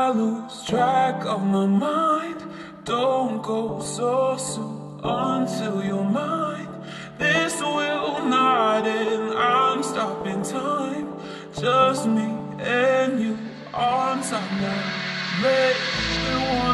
I lose track of my mind. Don't go so soon until you're mine. This will not end, I'm stopping time. Just me and you on time now. Make me want